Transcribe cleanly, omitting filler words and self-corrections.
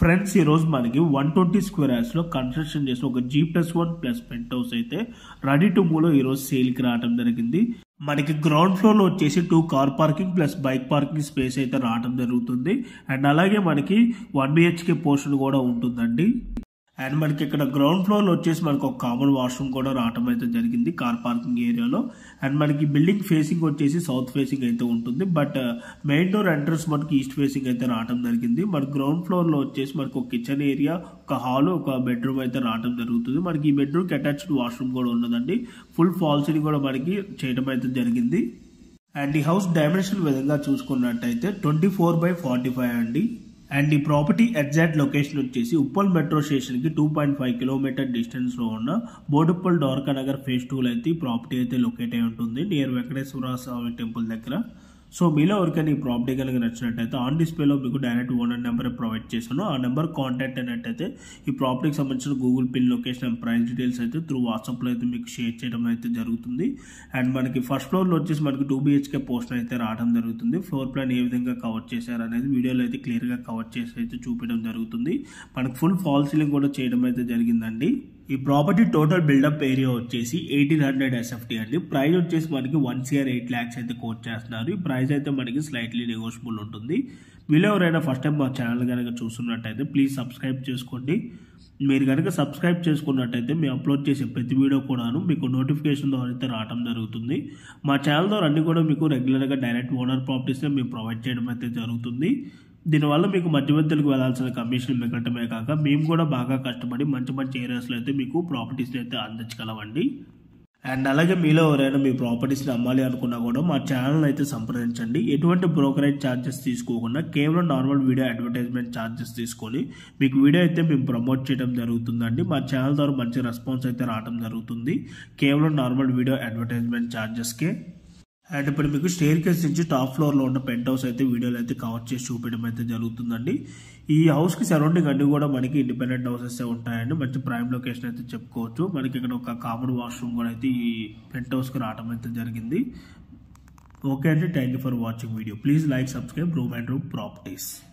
Friends ఈ రోజు మనకి 120 స్క్వేర్ యార్డ్స్ లో కన్స్ట్రక్షన్ చేసి ఒక G+1+ పెంట్ హౌస్ అయితే రెడీ టు మూవ్ లో ఈ రోజు సేల్ కి రావడం జరిగింది. మనకి గ్రౌండ్ ఫ్లోర్ లో వచ్చేసి 2 car parking plus bike parking space అయితే రావడం జరుగుతుంది. అండ్ అలాగే మనకి 1 BHK పోర్షన్ కూడా ఉంటుందండి. అండ్ మనకి ఇక్కడ గ్రౌండ్ ఫ్లోర్ లో వచ్చేసి మనకు ఒక కామన్ వాష్రూమ్ కూడా రావడం అయితే జరిగింది కార్ పార్కింగ్ ఏరియాలో. అండ్ మనకి బిల్డింగ్ ఫేసింగ్ వచ్చేసి సౌత్ ఫేసింగ్ అయితే ఉంటుంది. బట్ మెయిన్ డోర్ ఎంట్రన్స్ మనకి ఈస్ట్ ఫేసింగ్ అయితే రావడం జరిగింది. మన గ్రౌండ్ ఫ్లోర్ లో వచ్చేసి మనకు ఒక కిచెన్ ఏరియా, ఒక హాల్, ఒక బెడ్రూమ్ అయితే రావడం జరుగుతుంది. మనకి ఈ బెడ్రూమ్ కి అటాచ్డ్ వాష్రూమ్ కూడా ఉన్నదండి. ఫుల్ ఫాల్ సీలింగ్ కూడా మనకి చేయడం అయితే జరిగింది. అండ్ ఈ హౌస్ డైమెన్షన్ విధంగా చూసుకున్నట్టయితే 24/45 అండి. అండ్ ఈ ప్రాపర్టీ ఎగ్జాక్ట్ లొకేషన్ వచ్చేసి ఉప్పల్ మెట్రో స్టేషన్ కి 2.5 కిలోమీటర్ డిస్టెన్స్ లో ఉన్న బోడుప్పల్ ద్వారకా నగర్ ఫేజ్ 2 లో అయితే ఈ ప్రాపర్టీ అయితే లొకేట్ అయి ఉంటుంది నియర్ వెంకటేశ్వర స్వామి టెంపుల్ దగ్గర. సో మీలో ఎవరికైనా ఈ ప్రాపర్టీ కనుక నచ్చినట్టయితే ఆన్ డిస్ప్లేలో మీకు డైరెక్ట్ ఓనర్ నెంబర్ ప్రొవైడ్ చేశాను. ఆ నెంబర్ కాంటాక్ట్ అయినట్టయితే ఈ ప్రాపర్టీకి సంబంధించిన Google pin location and price details అయితే త్రూ వాట్సాప్లో అయితే మీకు షేర్ చేయడం అయితే జరుగుతుంది. అండ్ మనకి ఫస్ట్ ఫ్లోర్లో వచ్చేసి మనకి 2 BHK పోర్షన్ అయితే రావడం జరుగుతుంది. ఫ్లోర్ ప్లాన్ ఏ విధంగా కవర్ చేశారు అనేది వీడియోలో అయితే క్లియర్గా కవర్ చేసి అయితే చూపించడం జరుగుతుంది. మనకి ఫుల్ ఫాల్ సీలింగ్ కూడా చేయడం అయితే జరిగిందండి. ఈ ప్రాపర్టీ టోటల్ బిల్డప్ ఏరియా వచ్చేసి 1800 SFT అండి. ప్రైస్ వచ్చేసి మనకి 1,08 lakhs అయితే కోట్ చేస్తున్నారు. ఈ ప్రైస్ అయితే మనకి స్లైట్లీ నెగోషియబుల్ ఉంటుంది. వీళ్ళు ఎవరైనా ఫస్ట్ టైం మా ఛానల్ కనుక చూస్తున్నట్టయితే ప్లీజ్ సబ్స్క్రైబ్ చేసుకోండి. మీరు కనుక సబ్స్క్రైబ్ చేసుకున్నట్టయితే మేము అప్లోడ్ చేసే ప్రతి వీడియో కూడాను మీకు నోటిఫికేషన్ ద్వారా అయితే రావడం జరుగుతుంది. మా ఛానల్ ద్వారా అన్ని కూడా మీకు రెగ్యులర్గా డైరెక్ట్ ఓనర్ ప్రాపర్టీస్నే మేము ప్రొవైడ్ చేయడం అయితే జరుగుతుంది. దీనివల్ల మీకు మధ్యవర్తులకు వెళ్లాల్సిన కమిషన్ మిగలటమే కాక మేము కూడా బాగా కష్టపడి మంచి మంచి ఏరియాస్లో అయితే మీకు ప్రాపర్టీస్ని అయితే అందించగలమండి. అండ్ అలాగే మీలో ఎవరైనా మీ ప్రాపర్టీస్ని అమ్మాలి అనుకున్నా కూడా మా ఛానల్ అయితే సంప్రదించండి. ఎటువంటి బ్రోకరేజ్ ఛార్జెస్ తీసుకోకుండా కేవలం నార్మల్ వీడియో అడ్వర్టైజ్మెంట్ ఛార్జెస్ తీసుకొని మీకు వీడియో అయితే మేము ప్రమోట్ చేయడం జరుగుతుందండి. మా ఛానల్ ద్వారా మంచి రెస్పాన్స్ అయితే రావడం జరుగుతుంది కేవలం నార్మల్ వీడియో అడ్వర్టైజ్మెంట్ ఛార్జెస్కే. అండ్ ఇప్పుడు మీకు స్టేర్ కేస్ నుంచి టాప్ ఫ్లోర్లో ఉన్న పెంట్ హౌస్ అయితే వీడియోలో అయితే కవర్ చేసి చూపించడం అయితే జరుగుతుందండి. ఈ హౌస్కి సరౌండింగ్ అన్ని కూడా మనకి ఇండిపెండెంట్ హౌసెస్ ఉంటాయండి. మంచి ప్రైమ్ లొకేషన్ అయితే చెప్పుకోవచ్చు. మనకి ఇక్కడ ఒక కామన్ వాష్రూమ్ కూడా అయితే ఈ పెంట్ హౌస్కి రావడం అయితే జరిగింది. ఓకే అండి, thank you for watching video. Please like, subscribe room and room properties.